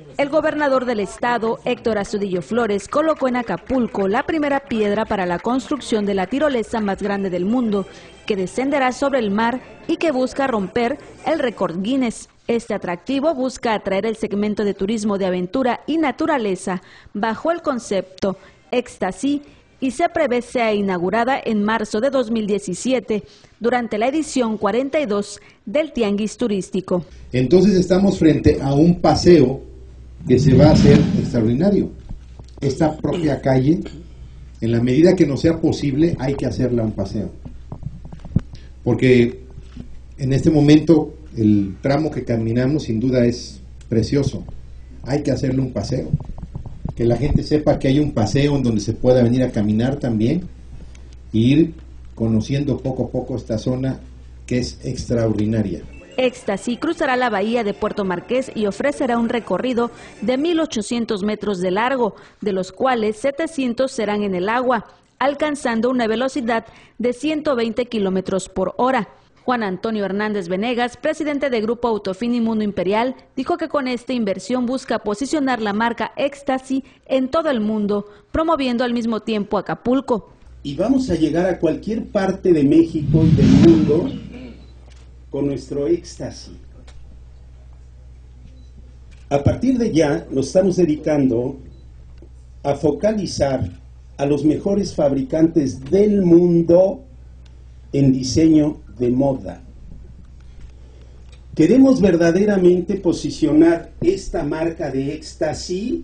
El gobernador del estado, Héctor Astudillo Flores, colocó en Acapulco la primera piedra para la construcción de la tirolesa más grande del mundo, que descenderá sobre el mar y que busca romper el récord Guinness. Este atractivo busca atraer el segmento de turismo de aventura y naturaleza bajo el concepto Éxtasy y se prevé sea inaugurada en marzo de 2017 durante la edición 42 del Tianguis Turístico. Entonces estamos frente a un paseo que se va a hacer extraordinario. Esta propia calle, en la medida que nos sea posible, hay que hacerla un paseo. Porque en este momento el tramo que caminamos sin duda es precioso. Hay que hacerle un paseo. Que la gente sepa que hay un paseo en donde se pueda venir a caminar también e ir conociendo poco a poco esta zona que es extraordinaria. Éxtasy cruzará la bahía de Puerto Marqués y ofrecerá un recorrido de 1.800 metros de largo, de los cuales 700 serán en el agua, alcanzando una velocidad de 120 kilómetros por hora. Juan Antonio Hernández Venegas, presidente de Grupo Autofin y Mundo Imperial, dijo que con esta inversión busca posicionar la marca Éxtasy en todo el mundo, promoviendo al mismo tiempo Acapulco. Y vamos a llegar a cualquier parte de México y del mundo con nuestro Éxtasy. A partir de ya nos estamos dedicando a focalizar a los mejores fabricantes del mundo en diseño de moda. Queremos verdaderamente posicionar esta marca de Éxtasy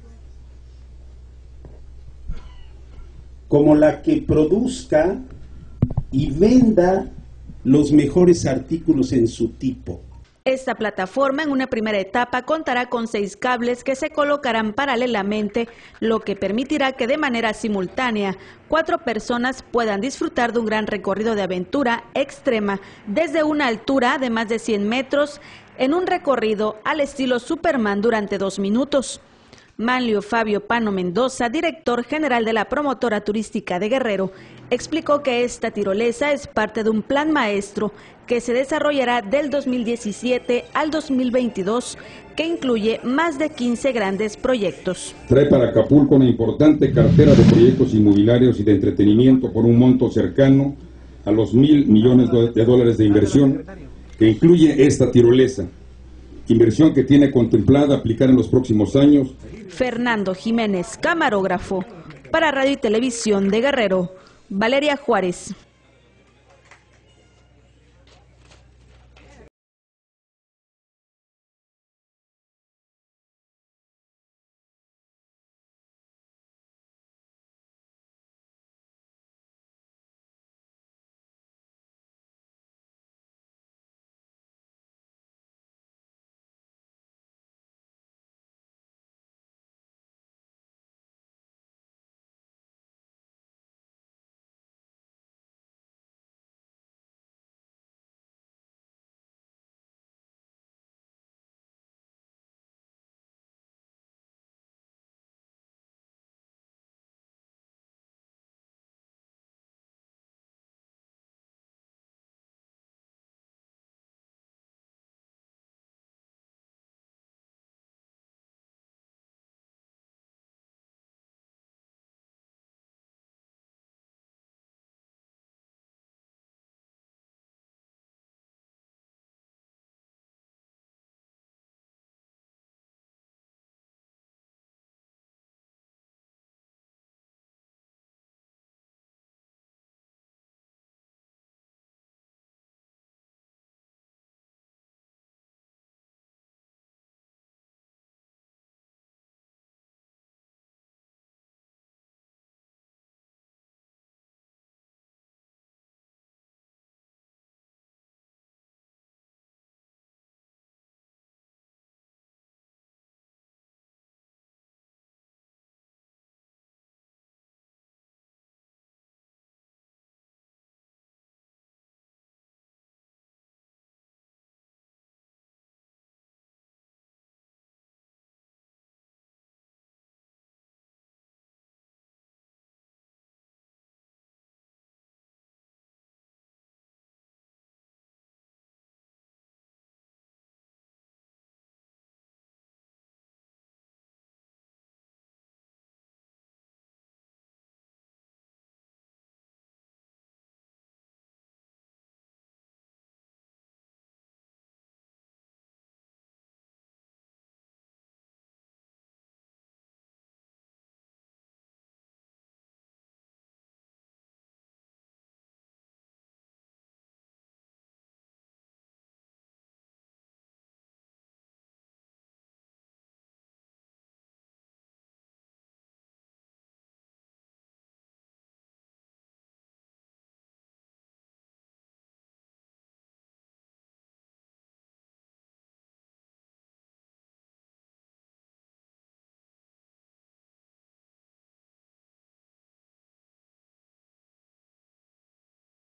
como la que produzca y venda los mejores artículos en su tipo. Esta plataforma en una primera etapa contará con 6 cables que se colocarán paralelamente, lo que permitirá que de manera simultánea 4 personas puedan disfrutar de un gran recorrido de aventura extrema desde una altura de más de 100 metros en un recorrido al estilo Superman durante 2 minutos. Manlio Fabio Pano Mendoza, director general de la promotora turística de Guerrero, explicó que esta tirolesa es parte de un plan maestro que se desarrollará del 2017 al 2022, que incluye más de 15 grandes proyectos. Trae para Acapulco una importante cartera de proyectos inmobiliarios y de entretenimiento por un monto cercano a los $1.000 millones de inversión que incluye esta tirolesa. Inversión que tiene contemplada aplicar en los próximos años. Fernando Jiménez, camarógrafo. Para Radio y Televisión de Guerrero, Valeria Juárez.